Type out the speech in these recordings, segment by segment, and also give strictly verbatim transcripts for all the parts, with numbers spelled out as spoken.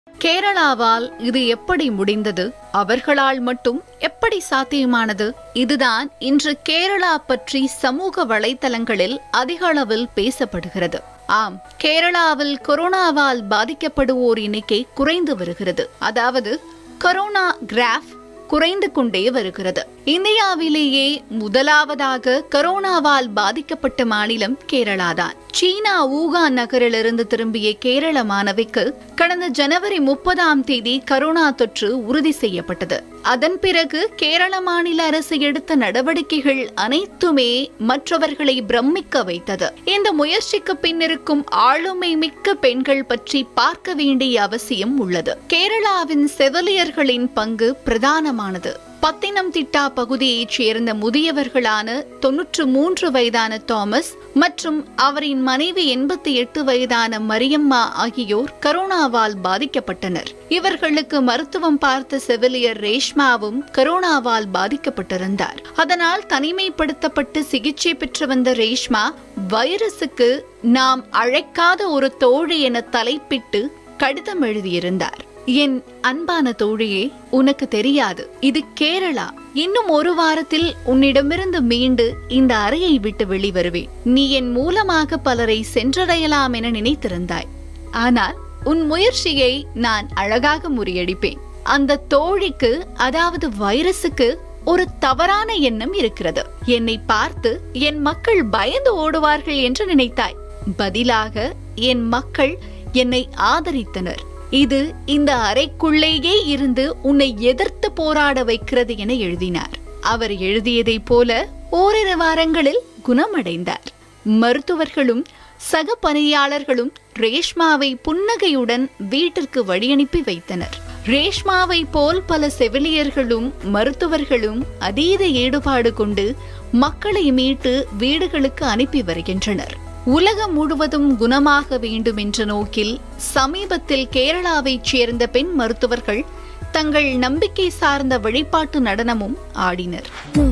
கேரளாவால் இது எப்படி முடிந்தது? அவர்களால் மட்டும் எப்படி சாத்தியமானது? இதுதான் இன்று கேரளா பற்றி சமூக வலைதளங்களில் அதிக அளவில் பேசப்படுகிறது. ஆம், கேரளாவில் கொரோனாவால் பாதிக்கப்படுவோர் எண்ணிக்கை குறைந்து வருகிறது. அதாவது கொரோனா கிராஃப் குறைந்து கொண்டே வருகிறது. இந்தியாவிலேயே முதலாவதாக கொரோனாவால் பாதிக்கப்பட்ட மாநிலம் கேரளாதான். சீனா ஊகான் நகரிலிருந்து திரும்பிய கேரள மாணவிக்கு கடந்த ஜனவரி முப்பதாம் தேதி கொரோனா தொற்று உறுதி செய்யப்பட்டது. அதன் பிறகு கேரள மாநில அரசு எடுத்த நடவடிக்கைகள் அனைத்துமே மற்றவர்களை பிரமிக்க வைத்தது. இந்த முயற்சிக்கு பின்னிருக்கும் ஆளுமை மிக்க பெண்கள் பற்றி பார்க்க வேண்டிய அவசியம் உள்ளது. கேரளாவின் செவிலியர்களின் பங்கு பிரதானமானது. பத்தினம்திட்டா பகுதியைச் சேர்ந்த முதியவர்களான தொன்னூற்று மூன்று வயதான தாமஸ் மற்றும் அவரின் மனைவி எண்பத்தி எட்டு வயதான மரியம்மா ஆகியோர் கொரோனாவால் பாதிக்கப்பட்டனர். இவர்களுக்கு மருத்துவம் பார்த்த செவிலியர் ரேஷ்மாவும் கொரோனாவால் பாதிக்கப்பட்டிருந்தார். அதனால் தனிமைப்படுத்தப்பட்டு சிகிச்சை பெற்று வந்த ரேஷ்மா வைரசுக்கு நாம் அழைக்காத ஒரு தோழி என தலைப்பிட்டு கடிதம் எழுதியிருந்தார். என் அன்பான தோழியே, உனக்கு தெரியாது, இது கேரளா. இன்னும் ஒரு வாரத்தில் உன்னிடமிருந்து மீண்டு இந்த அறையை விட்டு வெளிவருவேன். நீ என் மூலமாக பலரை சென்றடையலாம் என நினைத்திருந்தாய். ஆனால் உன் முயற்சியை நான் அழகாக முறியடிப்பேன். அந்த தோழிக்கு, அதாவது வைரசுக்கு ஒரு தவறான எண்ணம் இருக்கிறது. என்னை பார்த்து என் மக்கள் பயந்து ஓடுவார்கள் என்று நினைத்தாய். பதிலாக என் மக்கள் என்னை ஆதரித்தனர். இது இந்த அறைக்குள்ளேயே இருந்து உன்னை எதிர்த்து போராட வைக்கிறது என எழுதினார். அவர் எழுதியதை போல ஓரிரு வாரங்களில் குணமடைந்தார். மருத்துவர்களும் சக பணியாளர்களும் ரேஷ்மாவை புன்னகையுடன் வீட்டிற்கு வழியனுப்பி வைத்தனர். ரேஷ்மாவை போல் பல செவிலியர்களும் மருத்துவர்களும் அதீத ஈடுபாடு கொண்டு மக்களை மீட்டு வீடுகளுக்கு அனுப்பி வருகின்றனர். உலகம் முழுவதும் குணமாக வேண்டும் என்ற நோக்கில் சமீபத்தில் கேரளாவைச் சேர்ந்த பெண் மருத்துவர்கள் தங்கள் நம்பிக்கை சார்ந்த வழிபாட்டு நடனமும் ஆடினர்.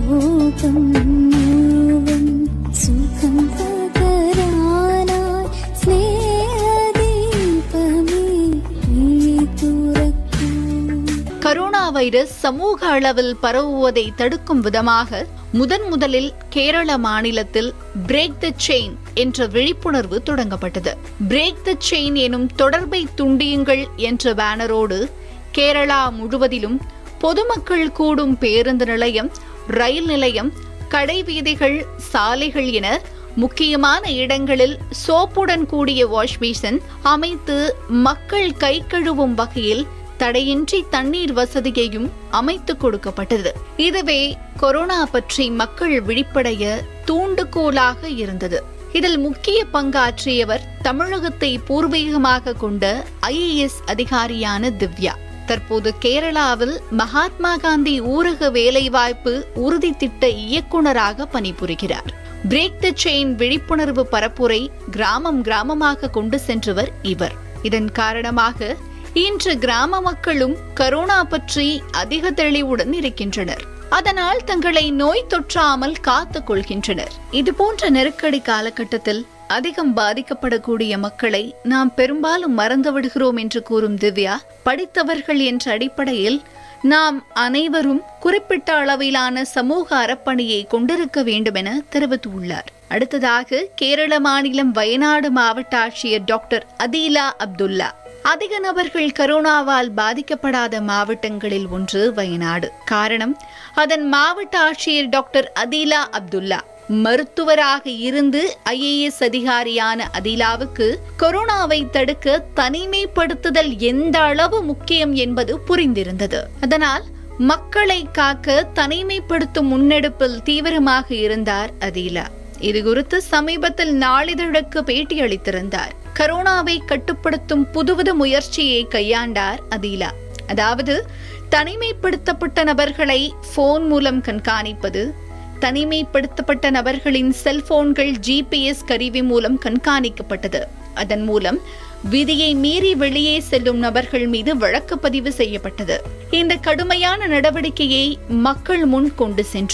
கரோனா வைரஸ் சமூக அளவில் பரவுவதை தடுக்கும் விதமாக முதன் முதலில் கேரள மாநிலத்தில் பிரேக் த செயின் என்ற விழிப்புணர்வு தொடங்கப்பட்டது. பிரேக் த செயின் எனும் தொடர்பை துண்டியுங்கள் என்ற பேனரோடு கேரளா முழுவதிலும் பொதுமக்கள் கூடும் பேருந்து நிலையம், ரயில் நிலையம், கடை வீதிகள், சாலைகள் என முக்கியமான இடங்களில் சோப்புடன் கூடிய வாஷ்பேசன் அமைத்து மக்கள் கை கழுவும் வகையில் தடையின்றி தண்ணீர் வசதியையும் அமைத்து கொடுக்கப்பட்டது. இதுவே கொரோனா பற்றி மக்கள் விழிப்படைய தூண்டுகோலாக இருந்தது. இதில் முக்கிய பங்காற்றியவர் தமிழகத்தை பூர்வீகமாக கொண்ட ஐ ஏ எஸ் அதிகாரியான திவ்யா. தற்போது கேரளாவில் மகாத்மா காந்தி ஊரக வேலைவாய்ப்பு உறுதி திட்ட இயக்குநராக பணிபுரிகிறார். பிரேக் த செயின் விழிப்புணர்வு பரப்புரை கிராமம் கிராமமாக கொண்டு சென்றவர் இவர். இதன் காரணமாக இன்று கிராம மக்களும் கரோனா பற்றி அதிக தெளிவுடன் இருக்கின்றனர். அதனால் தங்களை நோய் தொற்றாமல் காத்துக் கொள்கின்றனர். இது போன்ற நெருக்கடி காலகட்டத்தில் அதிகம் பாதிக்கப்படக்கூடிய மக்களை நாம் பெரும்பாலும் மறந்து விடுகிறோம் என்று கூறும் திவ்யா, படித்தவர்கள் என்ற அடிப்படையில் நாம் அனைவரும் குறிப்பிட்ட அளவிலான சமூக அறப்பணியை கொண்டிருக்க வேண்டும் என தெரிவித்துள்ளார். அடுத்ததாக கேரள மாநிலம் வயநாடு மாவட்ட ஆட்சியர் டாக்டர் அதீலா அப்துல்லா. அதிக நபர்கள் கரோனாவால் பாதிக்கப்படாத மாவட்டங்களில் ஒன்று வயநாடு. காரணம், அதன் மாவட்ட ஆட்சியர் டாக்டர் அதீலா அப்துல்லா மருத்துவராக இருந்து ஐ ஏ எஸ் அதிகாரியான அதீலாவுக்கு கொரோனாவை தடுக்க தனிமைப்படுத்துதல் எந்த அளவு முக்கியம் என்பது புரிந்திருந்தது. அதனால் மக்களை காக்க தனிமைப்படுத்தும் முன்னெடுப்பில் தீவிரமாக இருந்தார் அதீலா. இது குறித்து சமீபத்தில் நாளிதழுக்கு பேட்டி அளித்திருந்தார். கரோனாவை கட்டுப்படுத்தும் புதுவித முயற்சியை கையாண்டார் அதீலா. அதாவது தனிமைப்படுத்தப்பட்ட நபர்களை போன் மூலம் கண்காணிப்பது, தனிமைப்படுத்தப்பட்ட நபர்களின் செல்போன்கள் ஜி பி எஸ் கருவி மூலம் கண்காணிக்கப்பட்டது. அதன் மூலம் விதியை மீறி வெளியே செல்லும் நபர்கள் மீது வழக்கு பதிவு செய்யப்பட்டது. இந்த கடுமையான நடவடிக்கையை மக்கள் முன் கொண்டு சென்றோம்.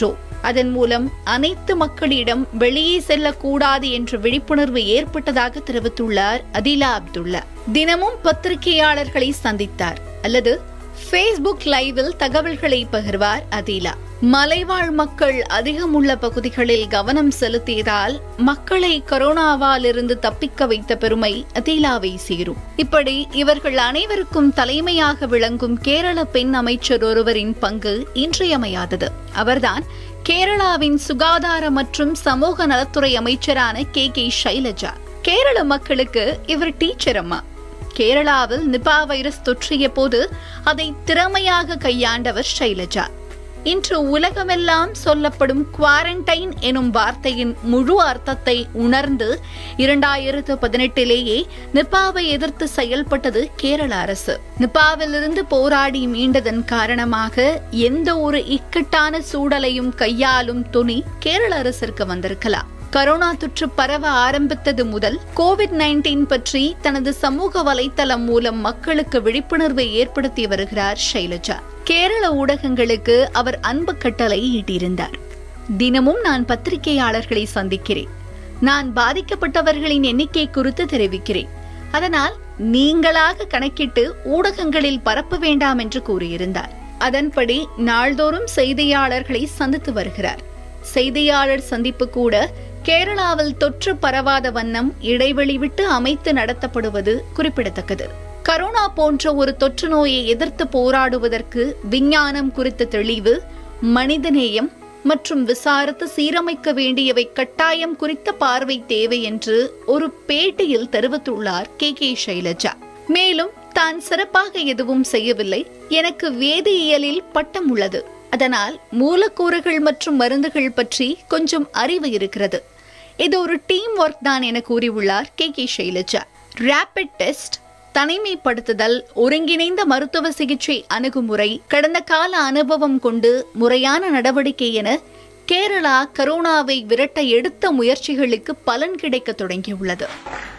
அதன் மூலம் அனைத்து மக்களிடம் வெளியே செல்லக்கூடாது என்ற விழிப்புணர்வு ஏற்பட்டதாக தெரிவித்துள்ளார் அதிலா அப்துல்லா. தினமும் பத்திரிகையாளர்களை சந்தித்தார் அல்லது ஃபேஸ்புக் லைவில் தகவல்களை பகிர்வார் அதிலா. மலைவாழ் மக்கள் அதிகம் உள்ள பகுதிகளில் கவனம் செலுத்தியதால் மக்களை கொரோனாவால் இருந்து தப்பிக்க வைத்த பெருமை அதிலாவை சேரும். இப்படி இவர்கள் அனைவருக்கும் தலைமையாக விளங்கும் கேரள பெண் அமைச்சர் ஒருவரின் பங்கு இன்றியமையாதது. அவர்தான் கேரளாவின் சுகாதார மற்றும் சமூக நலத்துறை அமைச்சரான கே கே ஷைலஜா. கேரள மக்களுக்கு இவர் டீச்சர் அம்மா. கேரளாவில் நிபா வைரஸ் தொற்றிய போது அதை திறமையாக கையாண்டவர் ஷைலஜா. இன்று உலகமெல்லாம் சொல்லப்படும் குவாரண்டைன் எனும் வார்த்தையின் முழு அர்த்தத்தை உணர்ந்து இரண்டாயிரத்து பதினெட்டிலேயே நிபாவை எதிர்த்து செயல்பட்டது கேரள அரசு. நிபாவிலிருந்து போராடி மீண்டதன் காரணமாக எந்த ஒரு இக்கட்டான சூழலையும் கையாளும் துணி கேரள அரசிற்கு வந்திருக்கலாம். கரோனா தொற்று பரவ ஆரம்பித்தது முதல் கோவிட் நைன்டீன் பற்றி தனது சமூக வலைத்தளம் மூலம் மக்களுக்கு விழிப்புணர்வை ஏற்படுத்தி வருகிறார் ஷைலஜா. கேரள ஊடகங்களுக்கு அவர் அன்பு கட்டளை ஈட்டியிருந்தார். தினமும் நான் பத்திரிகையாளர்களை சந்திக்கிறேன். நான் பாதிக்கப்பட்டவர்களின் எண்ணிக்கை குறித்து தெரிவிக்கிறேன். அதனால் நீங்களாக கணக்கிட்டு ஊடகங்களில் பரப்ப வேண்டாம் என்று கூறியிருந்தார். அதன்படி நாள்தோறும் செய்தியாளர்களை சந்தித்து வருகிறார். செய்தியாளர் சந்திப்பு கூட கேரளாவில் தொற்று பரவாத வண்ணம் இடைவெளி விட்டு அமைத்து நடத்தப்படுவது குறிப்பிடத்தக்கது. கரோனா போன்ற ஒரு தொற்று நோயை எதிர்த்து போராடுவதற்கு விஞ்ஞானம் குறித்த தெளிவு, மனிதநேயம் மற்றும் விசாரித்து சீரமைக்க வேண்டியவை கட்டாயம் குறித்த பார்வை தேவை என்று ஒரு பேட்டியில் தெரிவித்துள்ளார் கே கே ஷைலஜா. மேலும் தான் சிறப்பாக எதுவும் செய்யவில்லை, எனக்கு வேதியியலில் பட்டம் உள்ளது, அதனால் மூலக்கூறுகள் மற்றும் மருந்துகள் பற்றி கொஞ்சம் அறிவு இருக்கிறது, இது ஒரு டீம் ஒர்க் தான் என கூறியுள்ளார் K K Shailaja. Rapid test, தனிமைப்படுத்துதல், ஒருங்கிணைந்த மருத்துவ சிகிச்சை அணுகுமுறை, கடந்த கால அனுபவம் கொண்டு முறையான நடவடிக்கை என கேரளா கரோனாவை விரட்ட எடுத்த முயற்சிகளுக்கு பலன் கிடைக்க தொடங்கியுள்ளது.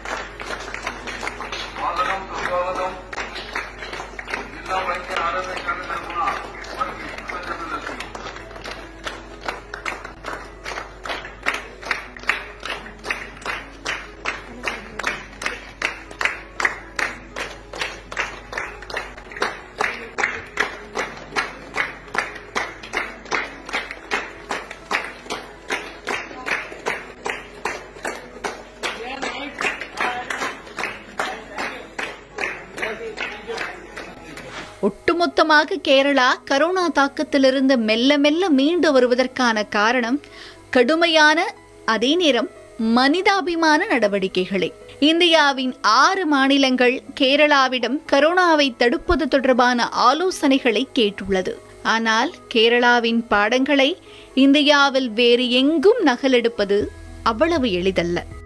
ஒட்டுமொத்தமாக கேரளா கரோனா தாக்கத்திலிருந்து மெல்ல மெல்ல மீண்டு வருவதற்கான காரணம் கடுமையான அதே நேரம் மனிதாபிமான நடவடிக்கைகளே. இந்தியாவின் ஆறு மாநிலங்கள் கேரளாவிடம் கரோனாவை தடுப்பது தொடர்பான ஆலோசனைகளை கேட்டுள்ளது. ஆனால் கேரளாவின் பாடங்களை இந்தியாவில் வேறு எங்கும் நகலெடுப்பது அவ்வளவு எளிதல்ல.